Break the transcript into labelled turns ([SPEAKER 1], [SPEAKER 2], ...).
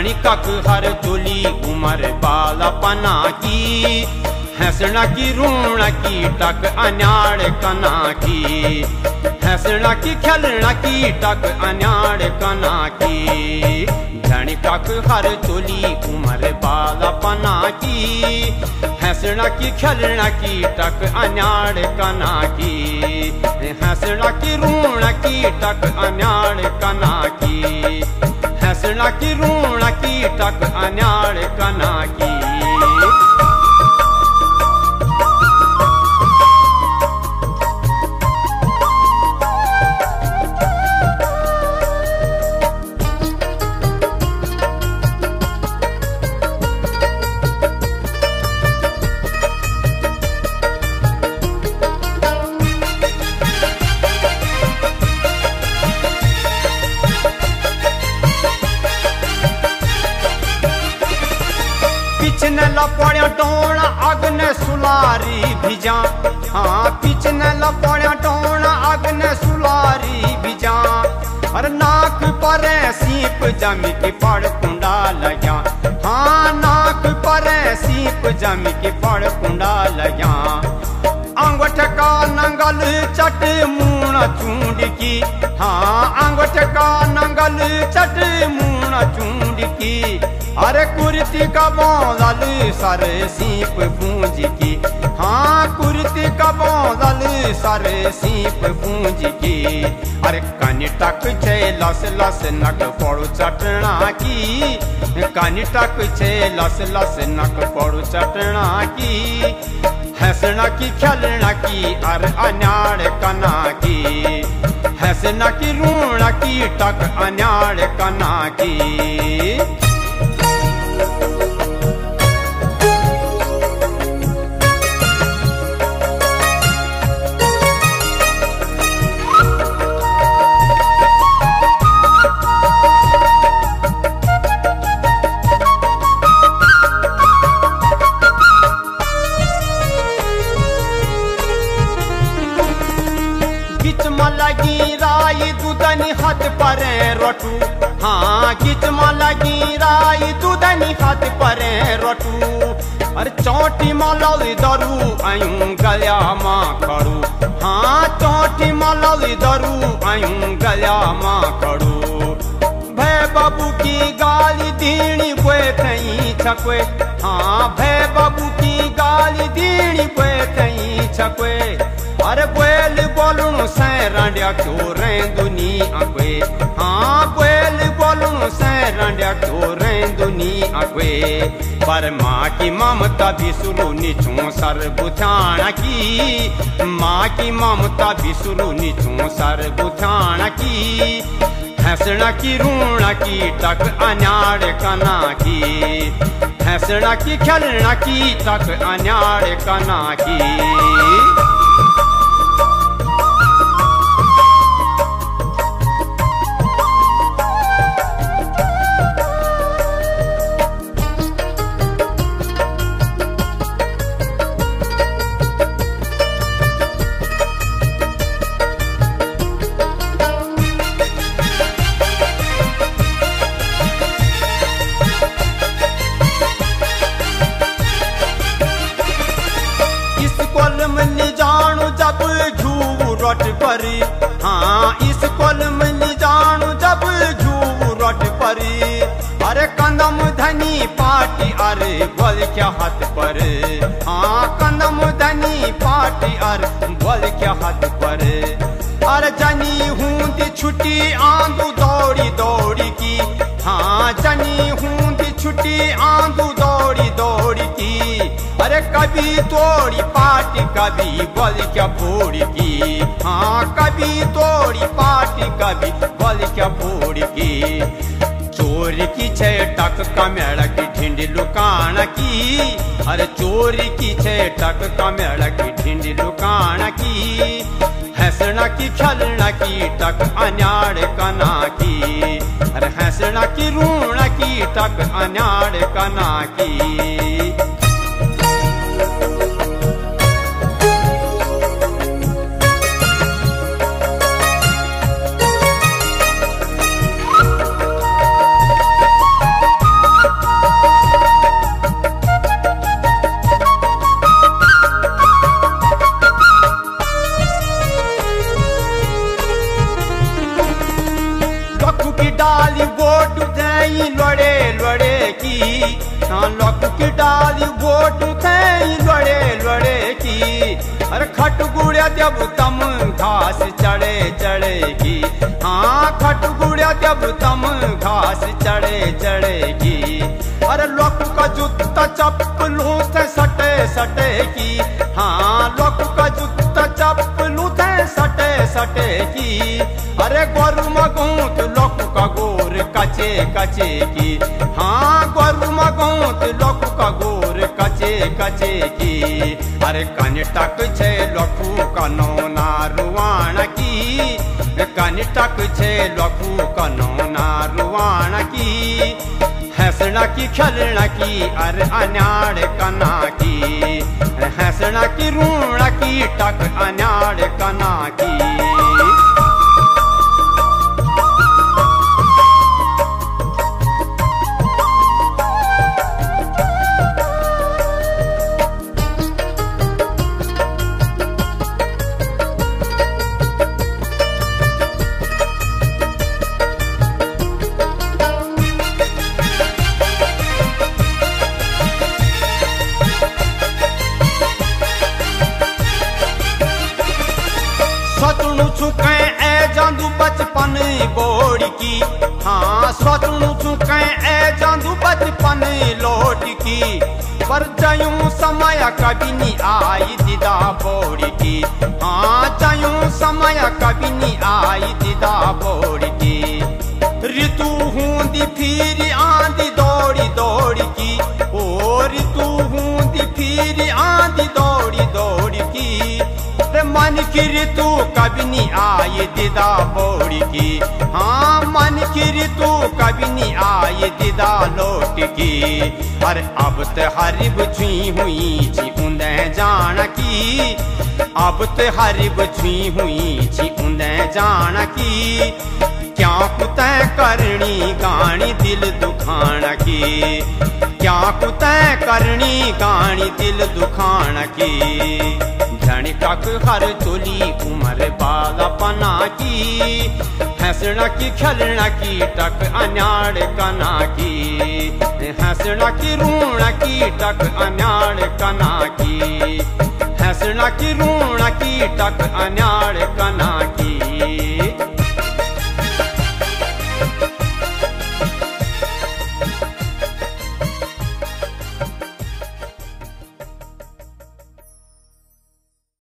[SPEAKER 1] धनिकक हर तुली उमर बालपना की, हंसना की रूण की टक अन्याड़ कना की, हंसना की खेलना की टक अन्याड़ कना की। धनिकक हर तुली उमर बालपना की, हंसना की खेलना की टक अन्याड़ कना की, हंसना की रूण की टक अन्याड़ कना की, हंसना की रूण की टक अन्याड़ कना की। पिछने लपड़िया टोना अग्ने सुलारी भिजा, हाँ पिछने लपड़िया टोना अग्ने सुलारी भिजा। अरे नाक पर सीप जमी की पड़ कुंडा लगा, हाँ नाक पर सीप जमी की पड़ कुंडा लगा। अंगूठ का नंगल चट मूण चूंड की, हाँ अंगूठ का नंगल चट मूण चूंड की। अरे कुर्ती का बौदल सर सीप पूंज की, हाँ कुर्ती का बौदल सर सीप पूंज की। अरे कनिटक छे लस लस नक पड़ू चटना की, कनिटक छे लस लस नक पड़ू चटना की। हंसना की खेलना की अर अन्याड़ कना की, हंसना की रूण की टक अन्याड़ कना की। लगी राई दूधनी हाथ पर रोटू, हाँ किचमा लगी राई दूधनी हाथ पर रोटू। अरे चौटी मलौली दरू आयूं गलिया माँ खड़ू, हाँ चौटी मलौली दरू आयूं गलिया माँ खड़ू। भय बाबू की गाली दीनी बोए थई छकवे, हाँ भय बाबू की गाली दीनी बोए थई छकवे। अरे बोल बोलू से रंडिया क्यों रेंदुनी अक्वे, हाँ बोल बोलू से रंडिया क्यों रेंदुनी अक्वे। पर माँ की ममता भी शुरू निचू सर बुझाना की, माँ की ममता भी शुरू निचू सर बुझाना की। हंसना की रूण की टक अन्याड़ कना की, हंसना की खेलना की टक अन्याड़ कना की। परी, हाँ इस कोल में जानू जब झू रोट परी। अरे कंदम धनी पार्टी अरे बोल क्या हाथ पर, हाँ कंदम धनी पार्टी अरे बोल क्या हाथ पर। अरे जनी हूँ दी छुट्टी आंदू दौड़ी दौड़ी की, हाँ जनी हूँ दी छुट्टी आंदू दौड़ी दौड़ी की। अरे कभी तोड़ी पार्टी कभी बोल क्या फोड़ी की, हाँ कभी तोड़ी पार्टी कभी बोल क्या फोड़ी की। चोर की छे टक कमेड़ की ढिंडी लुकान की, अरे चोर की छे टक कमेड़ की ढिंडी लुकान की। हंसना की खेलना की टक अन्याड़ कना की, अरे हंसना की रूण की टक अन्याड़ कना की। हाँ लक की डाली वोट थे लड़े लड़े की। अरे खट गुड़िया जब तम घास चढ़े चढ़ेगी। हाँ खट गुड़िया जब तम घास चढ़े चढ़ेगी। अरे लक का जूता चप्पलों से सटे सटेगी। हाँ लक का जूता चप्पलों से सटे सटेगी। अरे गोरु मगूत लक का गोर कचे कचे की। हाँ गोरु मगूत लक का गोर कचे कचे की। अरे कनिटक छे लखू कनो ना रुआण की। कनिटक छे लखू कनो ना रुआण की। हंसना की खलना की अरे अन्याड़ कना की। हंसना की रूण की टक अन्याड़ कना की। स्वतनु चुके ए जादू बचपन बोड़ की। हाँ स्वतनु चुके ए जादू बचपन लौट की। पर जयूं समय कभी नहीं आई दिदा बोड़ की। हाँ जयूं समय कभी नहीं आई दिदा बोड़ की। ऋतु हूंदी फिर आंधी दौड़ी दौड़ी की। ओ ऋतु हूंदी फिर आंधी दौड़ी दौड़ी की। मन की ऋतु कभी नहीं आई दिदा बोड़ी की। हाँ मन की ऋतु कभी नहीं आई दिदा लौट की। अरे अब ते हरिब छुई हुई छी उन्दे जान की। अब ते हरिब छुई हुई छी उन्दे जान की। क्या कुतै करनी गानी दिल दुखान की। क्या कुतै करनी गानी दिल दुखान की। धनी टक हर तुली उम्र बालापना की। हंसना की खलना की टक अन्याड़ कना की। हंसना की रूण की टक अन्याड़ कना की। हंसना की रूण की टक अन्याड़